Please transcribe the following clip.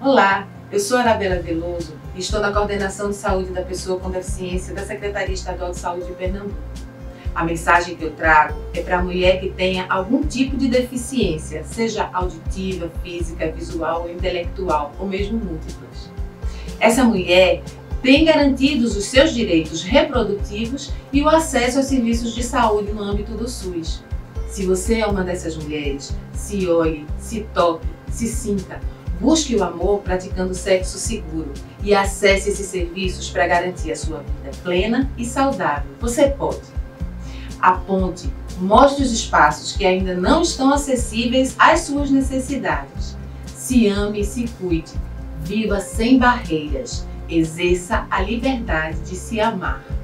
Olá, eu sou Arabella Veloso e estou na Coordenação de Saúde da Pessoa com Deficiência da Secretaria Estadual de Saúde de Pernambuco. A mensagem que eu trago é para a mulher que tenha algum tipo de deficiência, seja auditiva, física, visual, intelectual ou mesmo múltiplas. Essa mulher tem garantidos os seus direitos reprodutivos e o acesso aos serviços de saúde no âmbito do SUS. Se você é uma dessas mulheres, se olhe, se toque, se sinta. Busque o amor praticando sexo seguro e acesse esses serviços para garantir a sua vida plena e saudável. Você pode. Aponte, mostre os espaços que ainda não estão acessíveis às suas necessidades. Se ame e se cuide. Viva sem barreiras. Exerça a liberdade de se amar.